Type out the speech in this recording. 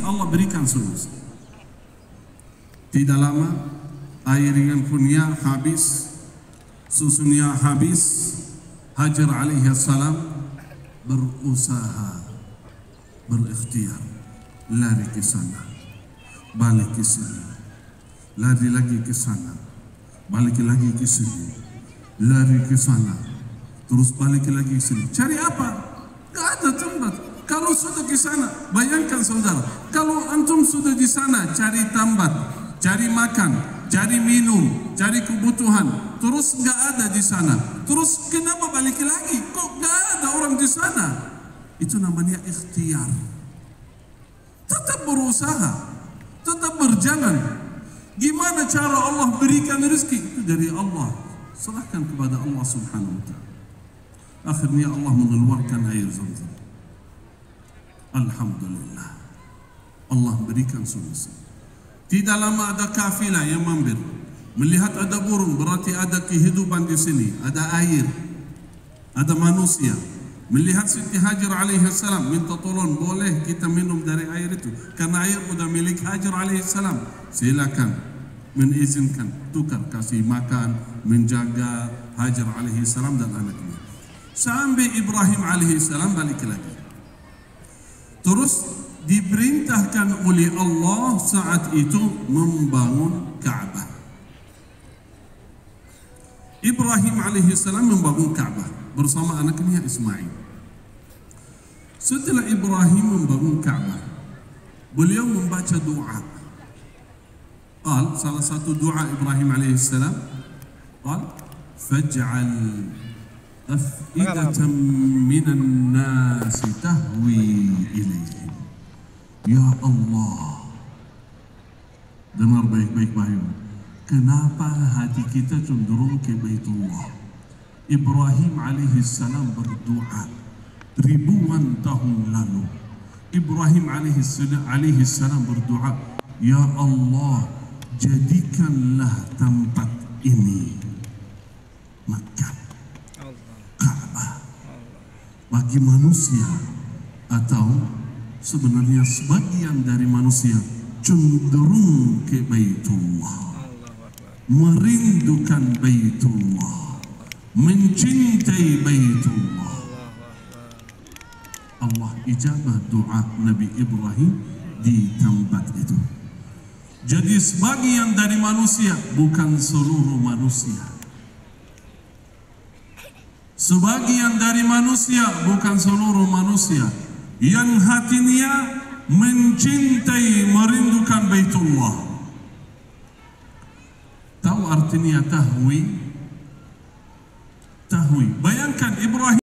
Allah berikan solusi. Tidak lama air yang punya habis, susunya habis. Hajar alaihi salam berusaha, berikhtiar, lari ke sana, balik ke sini, lari lagi ke sana, balik lagi ke sini, lari ke sana, terus balik lagi ke sini. Cari apa? Gak ada tempat. Kalau sudah ke sana, bayangkan saudara, kalau antum sudah di sana cari tempat, cari makan, cari minum, cari kebutuhan, terus nggak ada di sana, terus kenapa balik lagi? Kok nggak ada orang di sana? Itu namanya ikhtiar. Tetap berusaha, tetap berjalan. Gimana cara Allah berikan rezeki? Itu dari Allah. Serahkan kepada Allah Subhanahu wa Ta'ala. Akhirnya Allah mengeluarkan air Zamzam. Alhamdulillah, Allah berikan solusi. Tidak lama ada kafilah yang mampir, melihat ada burung, berarti ada kehidupan di sini, ada air, ada manusia. Melihat Siti Hajar alaihi salam, minta tolong, boleh kita minum dari air itu, karena air sudah milik Hajar alaihi salam. Silakan, mengizinkan, tukar, kasih makan, menjaga Hajar alaihi salam dan anaknya. Sampai Ibrahim alaihi salam balik lagi. Terus diperintahkan oleh Allah saat itu membangun Ka'bah. Ibrahim alaihi salam membangun Ka'bah bersama anaknya Ismail. Setelah Ibrahim membangun Ka'bah, beliau membaca doa. Salah satu doa Ibrahim alaihi salam, faj'al af'idatan minan nasi tahwi ilaihim. Ya Allah, dengar baik-baik Bayu, kenapa hati kita cenderung ke Baitullah? Ibrahim alaihi salam berdoa ribuan tahun lalu. Ibrahim alaihi salam berdoa, ya Allah, jadikanlah tempat ini Makkah, Ka'bah bagi manusia, atau sebenarnya sebagian dari manusia cenderung ke Baitullah, merindukan Baitullah, mencintai Baitullah. Allah ijabah doa Nabi Ibrahim di tempat itu. Jadi sebagian dari manusia, bukan seluruh manusia. Sebagian dari manusia, bukan seluruh manusia, yang hatinya mencintai, merindukan Baitullah. Tahu artinya tahwi? Tahwi. Bayangkan Ibrahim